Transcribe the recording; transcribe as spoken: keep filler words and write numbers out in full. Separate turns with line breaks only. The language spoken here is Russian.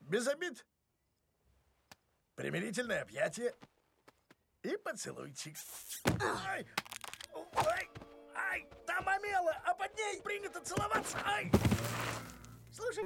Без обид. Примирительное объятие. И поцелуйчик. Ай! Ай! Ай! Там омела, а под ней принято целоваться. Ай! Слушай.